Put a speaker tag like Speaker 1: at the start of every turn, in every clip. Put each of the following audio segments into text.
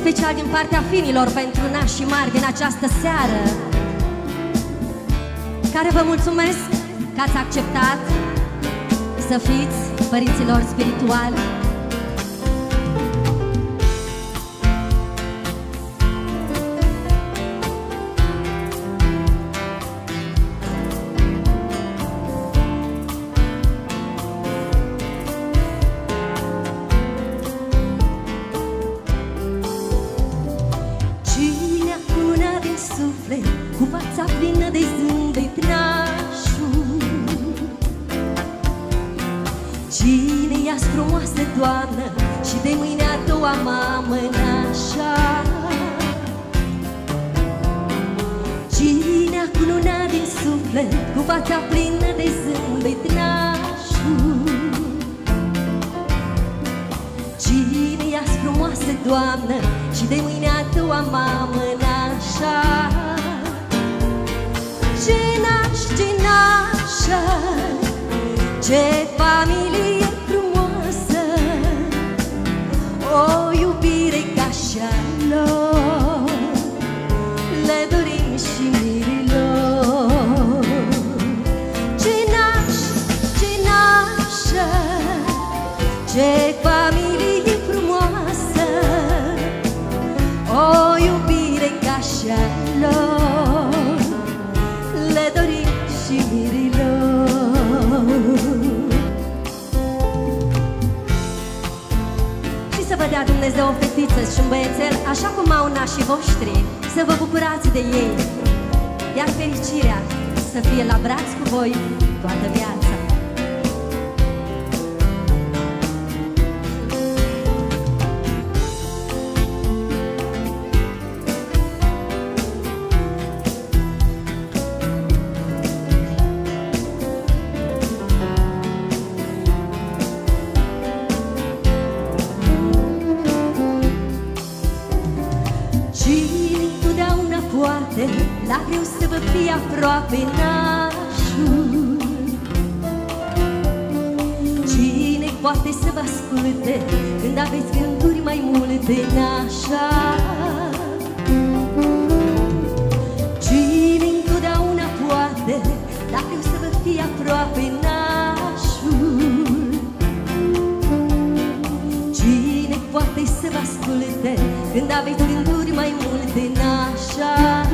Speaker 1: special din partea finilor pentru nașii mari din această seară, care vă mulțumesc că ați acceptat să fiți părinților spirituali.
Speaker 2: Cu fața plină de zâmbet nașul, cine i-a frumoasă toamnă și de mâine a doua mamă nașa? Cine a cununat din suflet cu fața plină de zâmbet nașul? Cine i-a frumoasă doamnă și de mâine a doua mamă nașa? Ce naș, ce nașă, ce familie frumoasă, o iubire ca așa lor, le dorim și mirilor. Ce naș, ce nașă, ce familie frumoasă, o iubire ca așa lor, le dorim și mirilor. Și să vă dea Dumnezeu o fetiță și un băiețel, așa cum au nașii voștri, să vă bucurați de ei, iar fericirea să fie la braț cu voi toată viața. La greu să vă fie aproape nașul, cine poate să vă asculte când aveți gânduri mai multe nașa? Cine întotdeauna poate, la greu să vă fie aproape nașul, cine poate să vă asculte când aveți gânduri mai multe nașa?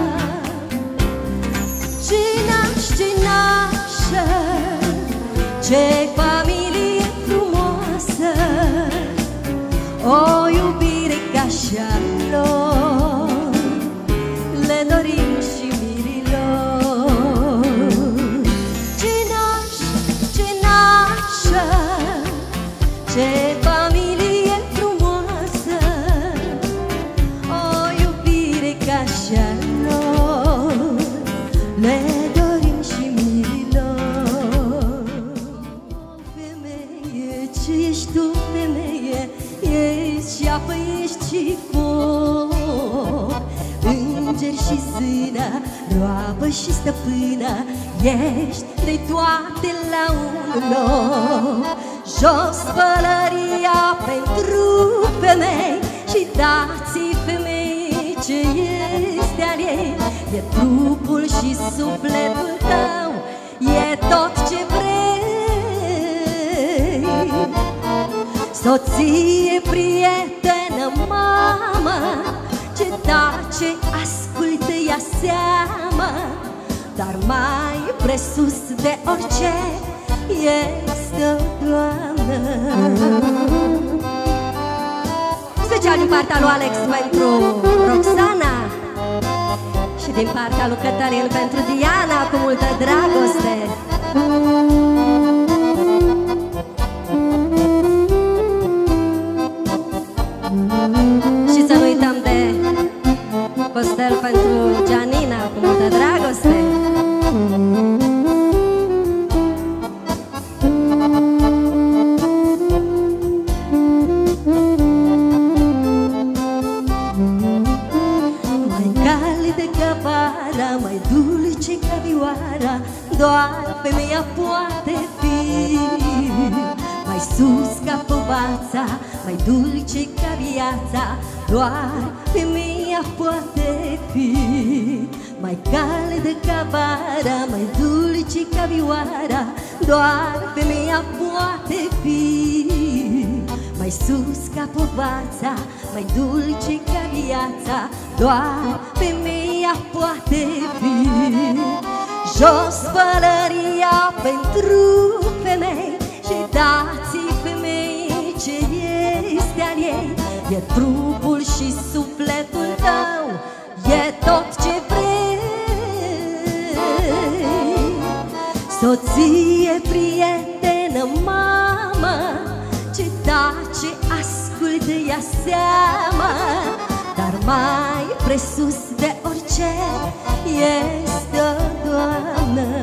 Speaker 2: Ce naș, ce nașă, ce familie frumoasă, o iubire ca așa lor, le dorim și mirilor. Ce naș, ce nașă, ce familie frumoasă, o iubire ca așa lor, le dorim și mirilor. Femeie, ce ești tu, femeie, ești și apă, ești și foc, înger și zână, roabă și stăpână, ești de toate la un loc. Jos pălăria pentru femei și dați-i femei ce este al ei. E trupul și sufletul tău, e tot ce vrei. Soție, prietenă, mamă, ce tace, ascultă, ia seama, dar mai presus de orice este o Doamnă. Special din partea lui Alex pentru Roxana și din partea lui Cătălin pentru Diana, cu multă dragoste. Și să nu uităm de Costel pentru Gianina, cu multă dragoste. Mai dulce ca vioara, doar femeia poate fi. Mai sus ca povața, mai dulce ca viața, doar femeia poate fi mai caldă ca vara, mai dulce ca vioara. Doar femeia poate fi mai sus ca povața, mai dulce ca viața. Doar femeia poate fi. Jos pălăria pentru femei și dați-i femei ce este al ei. E trupul și sufletul tău, e tot ce vrei. Soție, prietenă, mamă, ce tace, ascultă, ia seama. Dar mai presus de orice este o Doamnă.